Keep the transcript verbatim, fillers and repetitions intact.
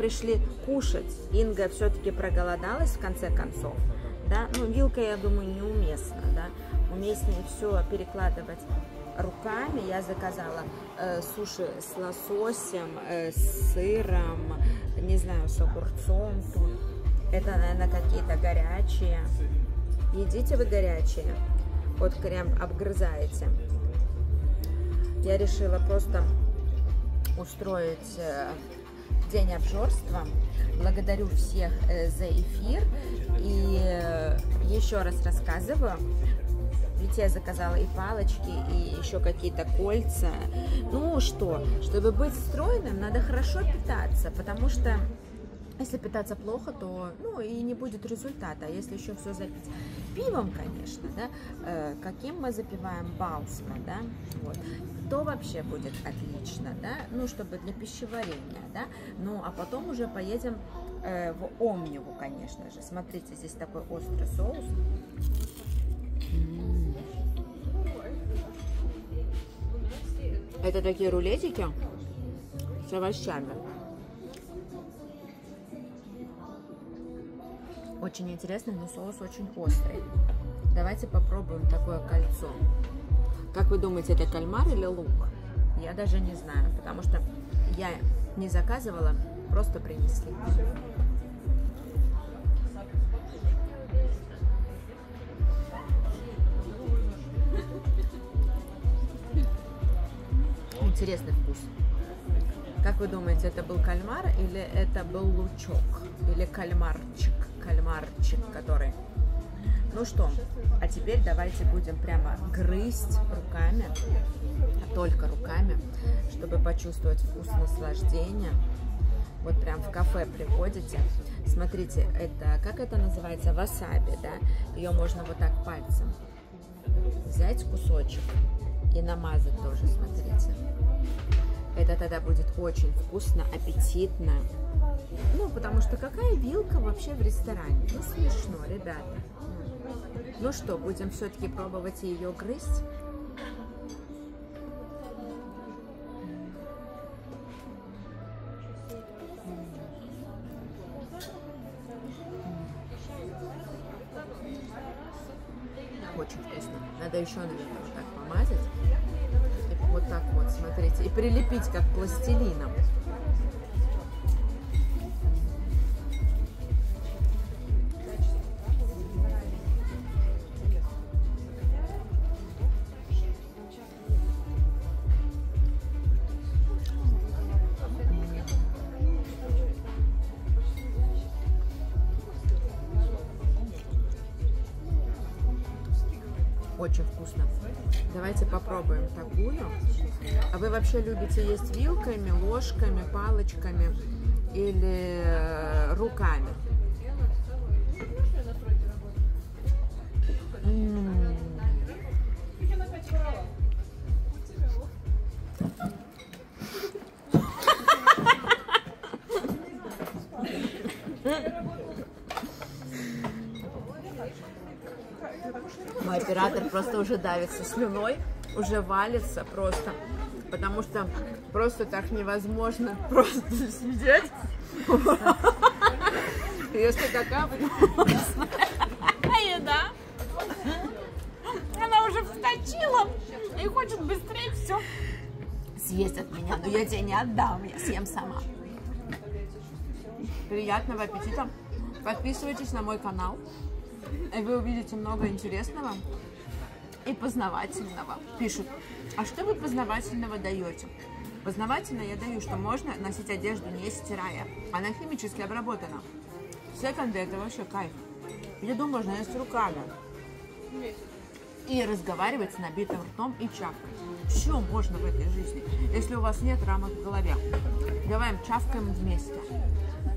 пришли кушать. Инга все-таки проголодалась в конце концов. Да? Ну, вилка, я думаю, неуместно. Да? Уместнее все перекладывать руками. Я заказала э, суши с лососем, э, с сыром, не знаю, с огурцом. Это, наверное, какие-то горячие. Едите вы горячие. Вот прям обгрызаете. Я решила просто устроить э, день обжорства. Благодарю всех э, за эфир. И э, еще раз рассказываю. Ведь я заказала и палочки, и еще какие-то кольца. Ну что, чтобы быть стройным, надо хорошо питаться, потому что если питаться плохо, то ну, и не будет результата. А если еще все запить пивом, конечно, да, э, каким мы запиваем, Баусма, да, вот, то вообще будет отлично, да, ну, чтобы для пищеварения, да, ну, а потом уже поедем э, в Омниву, конечно же. Смотрите, здесь такой острый соус. Это такие рулетики с овощами. Очень интересный, но соус очень острый. Давайте попробуем такое кольцо. Как вы думаете, это кальмар или лук? Я даже не знаю, потому что я не заказывала, просто принесли. Интересный вкус. Как вы думаете, это был кальмар или это был лучок? Или кальмарчик? Кальмарчик, который... Ну что, а теперь давайте будем прямо грызть руками, только руками, чтобы почувствовать вкус наслаждения. Вот прям в кафе приходите. Смотрите, это, как это называется? Васаби, да? Ее можно вот так пальцем взять кусочек и намазать тоже, смотрите. Это тогда будет очень вкусно, аппетитно. Ну, потому что какая вилка вообще в ресторане? Ну, смешно, ребята. Ну что, будем все-таки пробовать ее грызть? Очень вкусно. Надо еще, наверное, вот так помазать. И вот так вот, смотрите. И прилепить, как пластилином. Очень вкусно. Давайте попробуем такую. А вы вообще любите есть вилками, ложками, палочками или руками? М-м-м. Мой оператор просто уже давится слюной, уже валится просто, потому что просто так невозможно просто сидеть, если такая вкусная еда. Она уже вскочила и хочет быстрее все съесть от меня, но я тебе не отдам, я съем сама. Приятного аппетита! Подписывайтесь на мой канал. И вы увидите много интересного и познавательного. Пишут, а что вы познавательного даете? Познавательно я даю, что можно носить одежду не стирая. Она химически обработана. Секонды — это вообще кайф. Еду можно есть руками. И разговаривать с набитым ртом и чавкать. Все можно в этой жизни, если у вас нет рамок в голове. Давай чавкаем вместе.